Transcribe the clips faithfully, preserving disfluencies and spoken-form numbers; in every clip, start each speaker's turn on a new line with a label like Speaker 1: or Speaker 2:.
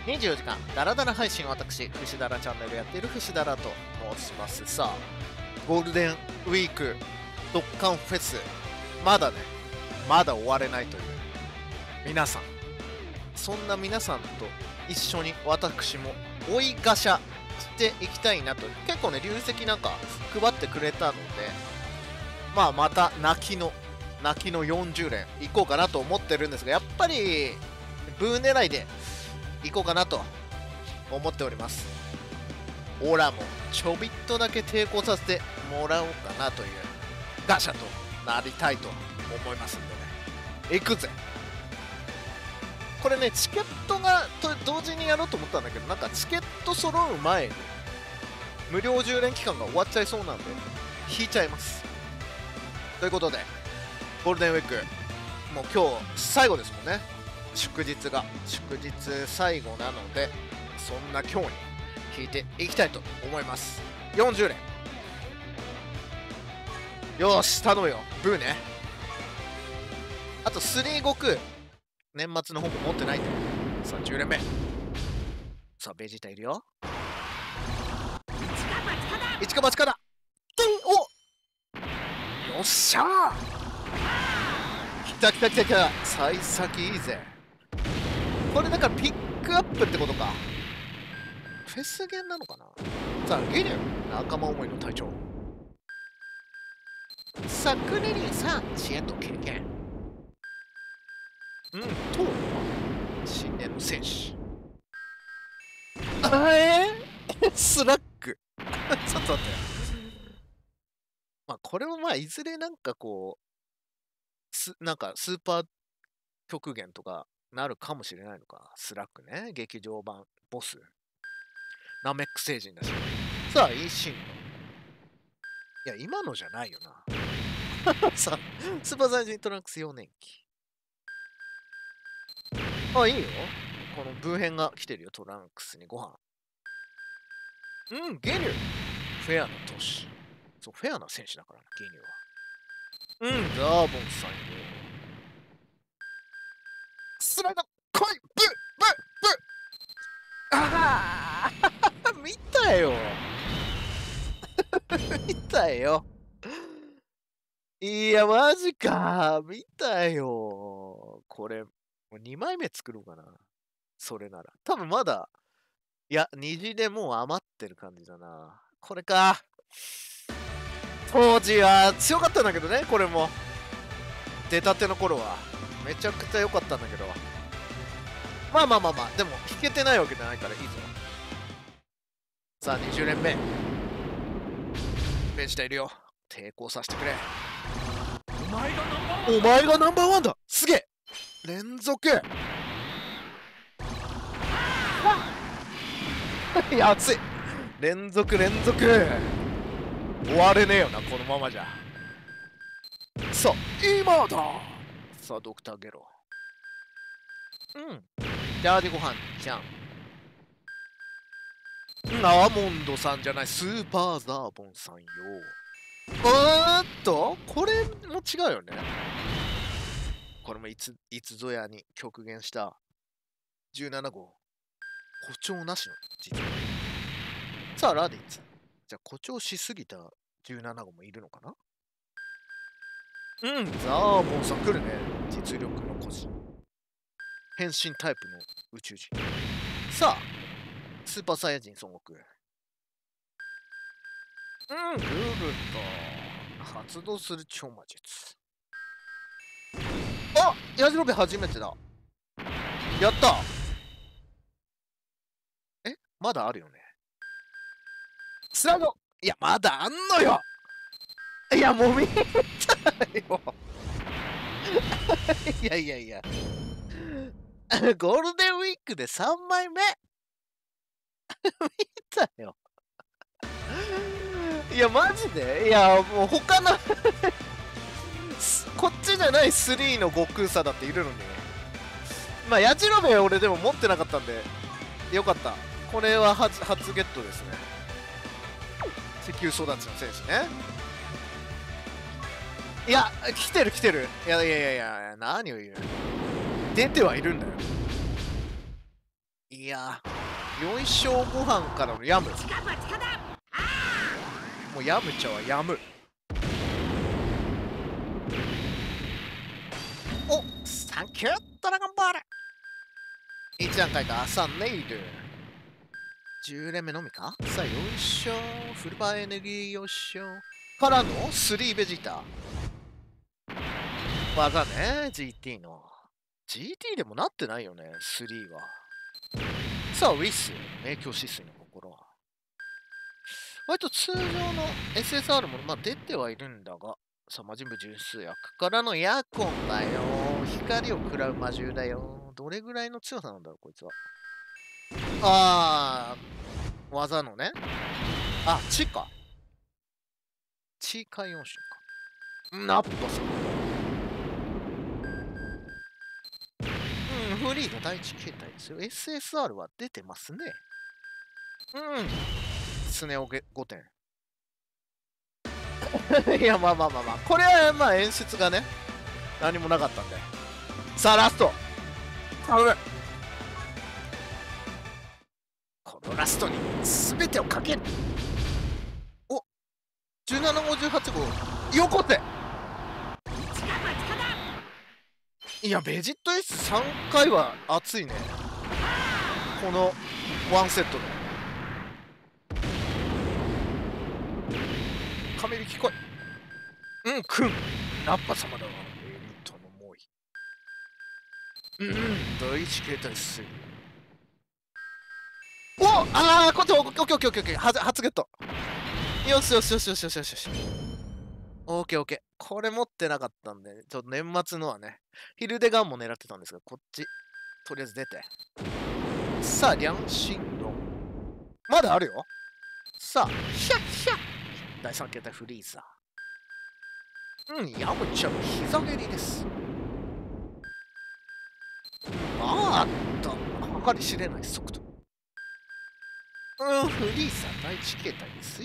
Speaker 1: にじゅうよじかんダラダラ配信、私フシダラチャンネルやっているフシダラと申します。さあゴールデンウィークドッカンフェス、まだねまだ終われないという皆さん、そんな皆さんと一緒に私も追いガシャしていきたいなと。結構ね流石なんか配ってくれたので、まあまた泣きの泣きのよんじゅう連いこうかなと思ってるんですが、やっぱりブー狙いでいこうかなと思っております。オラもちょびっとだけ抵抗させてもらおうかなというガシャとなりたいと思いますんでね、行くぜ。これねチケットがと同時にやろうと思ったんだけど、なんかチケット揃う前に無料じゅう連期間が終わっちゃいそうなんで引いちゃいます。ということでゴールデンウィークもう今日最後ですもんね、祝日が祝日最後なので、そんな今日に引いていきたいと思います。よんじゅう連よし頼むよブーね。あとスリー悟空年末の方も持ってないんで、さあじゅう連目、さあベジータいるよ。一か八かだおよっしゃー、きたきたきたきた、幸先いいぜ。これだからピックアップってことか。フェスゲンなのかな。さあギリュウ仲間思いの隊長、さあクネリンさん知恵と経験、うんと新年の戦士あえー、スラックちょっと待って、まあこれもまあいずれなんかこうすなんかスーパー極限とかなるかもしれないのか。スラックね、劇場版ボスナメック星人だし、さあ維新の、いや今のじゃないよなさあスーパーサイヤ人トランクスよねんき、あいいよ、このブー編が来てるよ。トランクスにご飯、うんゲニュウフェアな都市、そうフェアな選手だからなゲニュウは。うんザーボンさんよ、スライド来いブッブッブッ、ああ見たよ見たよ、いやマジか見たよ。これもうにまいめ作ろうかな。それなら多分まだ、いや虹でもう余ってる感じだな。これか、当時は強かったんだけどね、これも出たての頃はめちゃくちゃ良かったんだけど、まあまあまあまあでも引けてないわけじゃないからいいぞ。さあにじゅう連目ベジータいるよ、抵抗させてくれ。お前がナンバーワン、お前がナンバーワンだ、すげえ連続いや熱い、連続連続終われねえよなこのままじゃ。さあ今だ、さあドクターゲロ、うんジャージごはんじゃん、アーモンドさんじゃない、スーパーザーボンさんよ。うーんとこれも違うよね。これもいついつぞやに極限したじゅうなな号誇張なしの実力。さあラディッツ、じゃあ誇張しすぎたじゅうなな号もいるのかな。うんザーボンさん来るね、実力の孤児、変身タイプの宇宙人。さあスーパーサイヤ人孫悟空、うんグルト発動する超魔術、あヤジロベ初めてだ、やった。えまだあるよねスライド、いやまだあんのよ、いやもう見たよいやいやいやゴールデンウィークでさんまいめ見たよいやマジで、いやもう他のこっちじゃないスリーの悟空さだっているのに、まあヤジロベ俺でも持ってなかったんでよかった。これは初初ゲットですね。石油育ちの選手ね。いや来てる来てる、いやいやいやいや何を言う、出てはいるんだよ。いいやー、よいしょご飯からのヤム。もうヤムちゃんはヤム。お、サンキュードラゴンボール。いち段階か、さあ、ネイル。じゅう連目のみか。さあ、よいしょ。フルバーエネルギーよいしょ。からのスリーベジータ。技ね、ジーティー の。ジーティー でもなってないよね、スリーは。さあ、ウィス。明鏡止水の心。割と通常の エスエスアール もまあ出てはいるんだが、さあ、魔人部純粋薬からのヤコンだよ。光を食らう魔獣だよ。どれぐらいの強さなんだろう、こいつは。あー、技のね。あ、地か。地下四種か。ナッパさん。うん、フリーの第一形態ですよ。エスエスアール は出てますね。うん。スネ夫ごてん。いや、まあまあまあまあ。これはまあ演出がね、何もなかったんで。さあ、ラスト。頼む。このラストに全てをかける。お、じゅうなな号じゅうはち号横手。いや、ベジット Sさん 回は熱いね。このワンセットで神引き来い。うん、くんラッパ様だわ。エリートの猛威。うん、第一形態っす。お、あー、こっち、オッケーオッケーオッケーオッケー、は初ゲット。よしよしよしよしよしよしよし。オッケーオッケー。これ持ってなかったんで、ちょっと年末のはね、ヒルデガンも狙ってたんですが、こっち、とりあえず出て。さあ、両親の。まだあるよ。さあ、ヒャッヒャッ。だいさん形態フリーザー。うん、ヤムちゃん、膝蹴りです。あーっと、計り知れない速度。うん、フリーザー第一形態ですよ。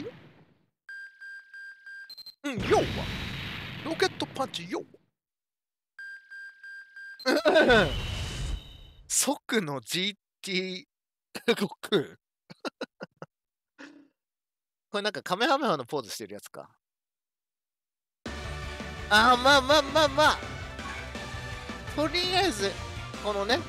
Speaker 1: うん、要は、ロケットパンチよ。即の ジーティーろく。これなんかカメハメハのポーズしてるやつか。ああ、まあまあまあまあ。とりあえず、このね、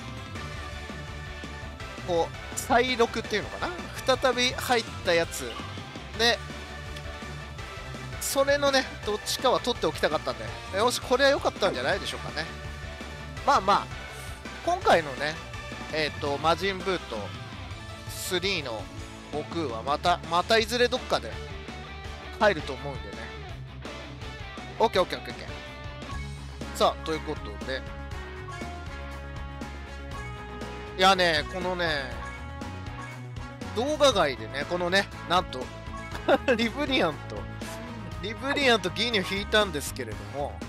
Speaker 1: こう、再録っていうのかな、再び入ったやつで、それのね、どっちかは取っておきたかったんで、よし、これは良かったんじゃないでしょうかね。まあまあ、今回のね、えっ、ー、と、魔人ブートスリーの悟空はまた、またいずれどっかで入ると思うんでね。オッケーオッケーオッケーオッケー。さあ、ということで、いやね、このね、動画外でね、このね、なんと、リブリアント、リブリアントギニュ引いたんですけれども、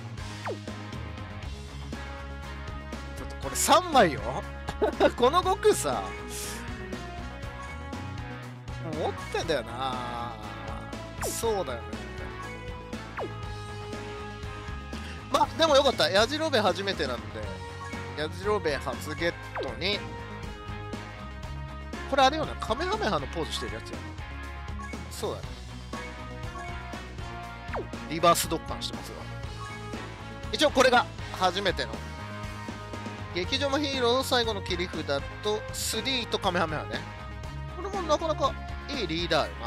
Speaker 1: ちょっとこれさんまいよ。この悟空さ、持ってんだよな。そうだよね。まあ、でもよかった。ヤジロベ初めてなんで、ヤジロベ初ゲットに、これあれよな、カメハメハのポーズしてるやつやな。そうだね。リバースドッカンしてますが。一応これが初めての。劇場のヒーロー最後の切り札とスリーとカメハメハね。これもなかなかいいリーダーよな。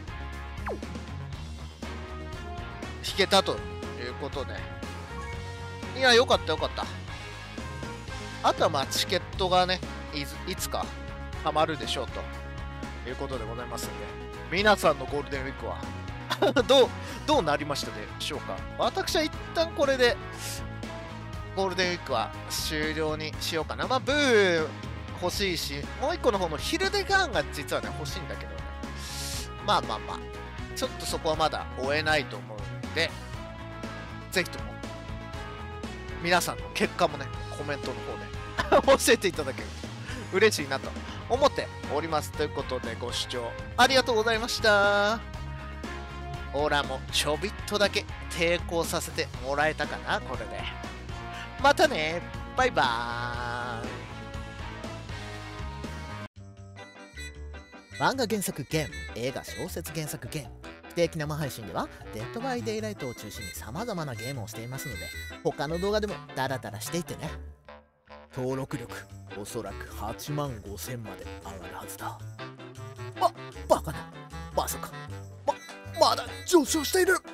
Speaker 1: 弾けたということで。いや、よかったよかった。あとはまあチケットがね、いつ、いつかたまるでしょうということでございますんで、皆さんのゴールデンウィークはどう、どうなりましたでしょうか。私は一旦これでゴールデンウィークは終了にしようかな。まあ、ブー欲しいし、もう一個の方のヒルデガーンが実はね、欲しいんだけどね。まあまあまあ、ちょっとそこはまだ追えないと思うんで、ぜひとも、皆さんの結果もね、コメントの方で教えていただけると嬉しいなと思っております。ということで、ご視聴ありがとうございました。オラもちょびっとだけ抵抗させてもらえたかな、これで。またね、バイバーイ。
Speaker 2: 漫画原作ゲーム、映画小説原作ゲーム、不定期生配信ではデッドバイデイライトを中心に様々なゲームをしていますので、他の動画でもダラダラしていってね。登録力おそらくはちまんごせんまで上がるはずだ。あ、バカな、まさかままだ上昇している。